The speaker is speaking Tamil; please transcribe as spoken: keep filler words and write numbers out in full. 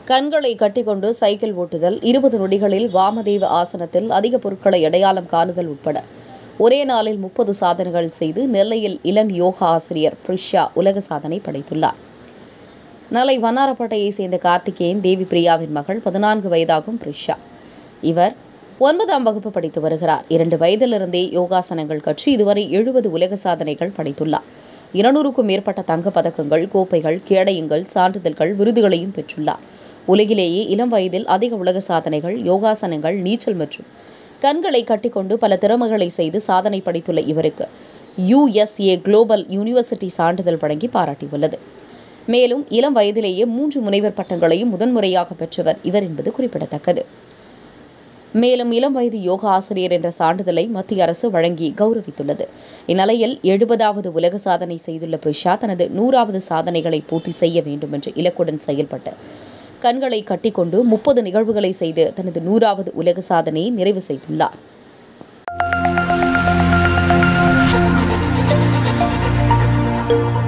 கண்களை கட்டிக்கொண்டு சைக்கிள் ஓட்டுதல், இருபது நொடிகளில் வாமதேவ ஆசனத்தில் அதிக பொருட்களை அடையாளம் காணுதல் உட்பட ஒரே நாளில் முப்பது சாதனைகள் செய்து நெல்லையில் இளம் யோகா ஆசிரியர் பிரிஷா உலக சாதனை படைத்துள்ளார். நெல்லை வண்ணாரப்பேட்டையை சேர்ந்த கார்த்திகேயன் தேவி பிரியாவின் மகள். பதினான்கு வயதாகும் பிரிஷா. இவர் ஒன்பதாம் வகுப்பு படித்து வருகிறார். இரண்டு வயதிலிருந்தே யோகாசனங்கள் கற்று இதுவரை எழுபது உலக சாதனைகள் படைத்துள்ளார். இருநூறுக்கும் மேற்பட்ட தங்கப் பதக்கங்கள், கோப்பைகள், கேடயங்கள், சான்றிதழ்கள், விருதுகளையும் பெற்றுள்ளார். உலகிலேயே இளம் வயதில் அதிக உலக சாதனைகள், யோகாசனங்கள், நீச்சல் மற்றும் கண்களை கட்டிக்கொண்டு பல திறமைகளை செய்து சாதனை படைத்துள்ள இவருக்கு யுஎஸ்ஏ குளோபல் யூனிவர்சிட்டி சான்றிதழ் வழங்கி பாராட்டியுள்ளது. மேலும் இளம் வயதிலேயே மூன்று முனைவர் பட்டங்களையும் முதன்முறையாக பெற்றவர் இவர் என்பது குறிப்பிடத்தக்கது. மேலும் இளம் வயது யோகா ஆசிரியர் என்ற சான்றிதழை மத்திய அரசு வழங்கி கௌரவித்துள்ளது. இந்நிலையில் எழுபதாவது உலக சாதனை செய்துள்ள பிரிஷா தனது நூறாவது சாதனைகளை பூர்த்தி செய்ய வேண்டும் என்ற இலக்குடன் செயல்பட்டு கண்களை கட்டிக்கொண்டு முப்பது நிகழ்வுகளை செய்து தனது நூறாவது உலக சாதனையை நிறைவு செய்துள்ளார்.